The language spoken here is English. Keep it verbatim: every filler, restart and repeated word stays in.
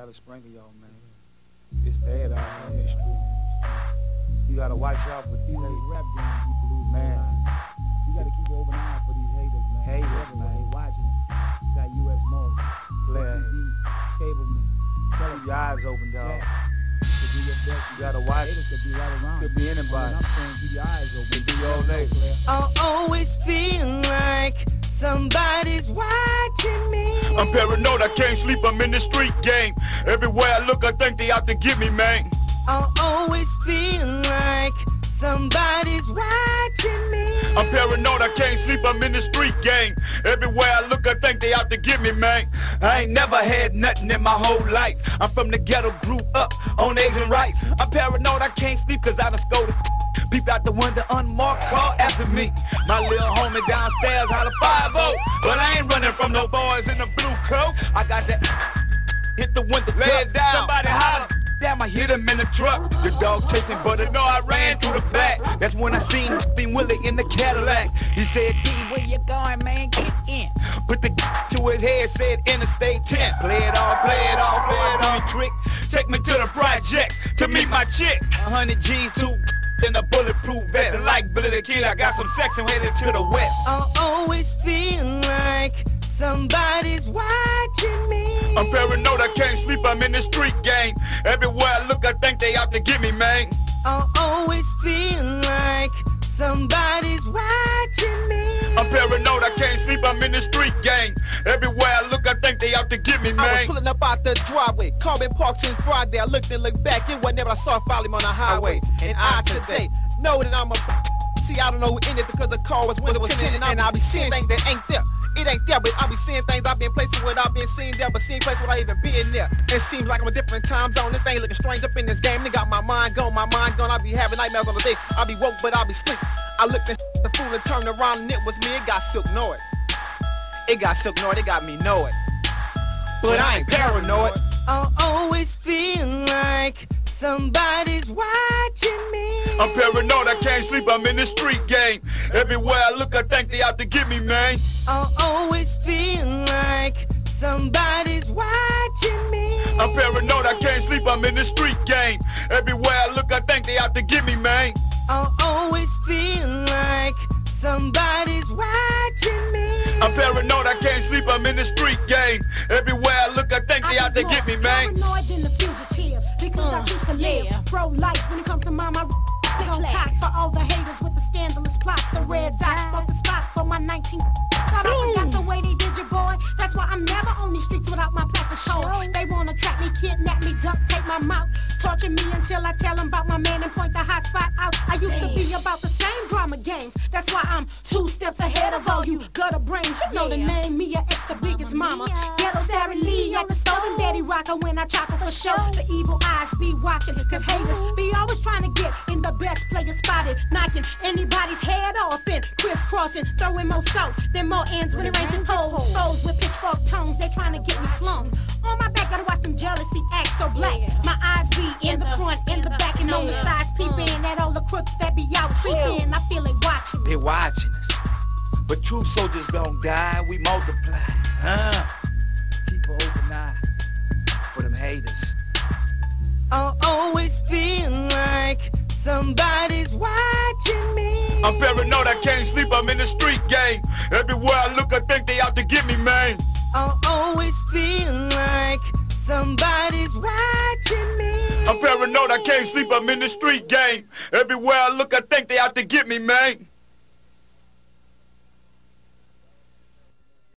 gotta sprinkle y'all, man. It's bad out here in the street. You gotta watch out for these rap game people, man. You gotta keep an open eye for these haters, man. Haters, man. They watching it. You got U S Mall, player, cable, man. Keep your eyes open, dog. To do your best, you gotta watch. Haters could be right around. Could be anybody. I'm saying, keep your eyes open. Could be your old neighbor. I always feel like somebody's watching me. I'm paranoid, I can't sleep, I'm in the street game. Everywhere I look, I think they out to get me, man. I always feel like somebody's watching me. I'm paranoid, I can't sleep, I'm in the street game. Everywhere I look, I think they out to get me, man. I ain't never had nothing in my whole life. I'm from the ghetto, grew up on eggs and rice. I'm paranoid, I can't sleep cause I done scolded. Peep out the window, unmarked car after me. My little homie downstairs holla five oh. But I ain't running from no boys in the blue coat. I got that hit the window, lay it down. Somebody holler. Damn, I hit him in the truck. The dog chased me, but I know I ran through the back. That's when I seen Dean Willie in the Cadillac. He said, D, where you going, man? Get in. Put the to his head, said Interstate ten. Play it off, play it off, play it off. Trick. Take me to the projects to meet my chick. A hundred G's, two in a bulletproof vest. And like Billy the Kid, I got some sex and headed to the west. I always feel like somebody's watching me. I'm paranoid, I can't sleep, I'm in the street game. Everywhere I look, I think they out to get me, man. I always feel like somebody's watching me. I'm paranoid, I can't sleep, I'm in the street game. Everywhere I look, I think they out to get me, man. I was pulling up out the driveway, car been parked in Friday. I looked and looked back, it wasn't there, but I saw follow him on the highway. And I today know that I'm a see, I don't know who in it because the car was window was tinted, and I'll be seeing things that ain't there. It ain't there, but I be seeing things. I've been places where I've been seen there, but seeing places where I even been there. It seems like I'm a different time zone. This thing looking strange up in this game. They got my mind gone, my mind gone. I be having nightmares on the day. I be woke, but I be sleep. I looked at the fool and turned around, and it was me. It got Silk Noid. It got Silk Noid. It got me know it. But I ain't paranoid. I always feel like somebody's watching me. I'm paranoid, I can't sleep, I'm in the street game. Everywhere I look, I think they out to get me, man. I always feel like somebody's watching me. I'm paranoid, I can't sleep, I'm in the street game. Everywhere I look, I think they out to get me, man. I always feel like somebody's watching me. I'm paranoid, I can't sleep, I'm in the street game. Everywhere I look, I think they out to get me, man. Paranoid than the fugitive, because uh, I choose to live yeah. pro-life when it comes to mama. On cock for all the haters with the scandalous plots, the red dot for the spot for my nineteen. Thought I forgot the way they did your boy. That's why I'm never on these streets without my plastic code. They wanna trap me, kidnap me, duct tape my mouth, torture me until I tell them about my man and point the hot spot out. I used Damn. to be about the same drama games. That's why I'm two steps ahead of all you gutter brains. You know yeah. the name, Mia X, the biggest mama. Ghetto Sarah Lee at the stove and Betty Rocker when I chop her for show. The evil eyes be watching, cause haters be always trying to get in the best player spotted, knocking anybody's head off and crisscrossing, throwing more salt than more ends when it rains and poles. Foes with pitchfork tones, they trying to get me slung. On my back, gotta watch them jealousy act so black. My eyes be in the front, in the back, and on the sides peeping at all the crooks that be out creeping. I feel it watching. They watching us, but true soldiers don't die, we multiply. Huh? Keep an open eye for them haters. I always feel like somebody's watching me. I'm paranoid, I can't sleep, I'm in the street game. Everywhere I look, I think they out to get me, man. I always feel like somebody's watching me. I'm paranoid, I can't sleep, I'm in the street game. Everywhere I look, I think they out to get me, man.